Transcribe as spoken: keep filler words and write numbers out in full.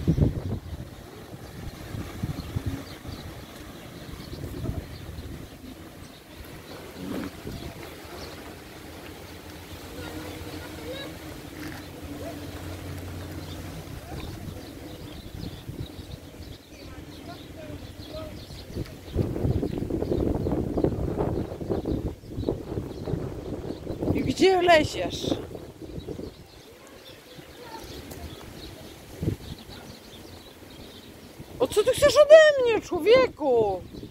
Gdzie leziesz? O co ty chcesz ode mnie, człowieku?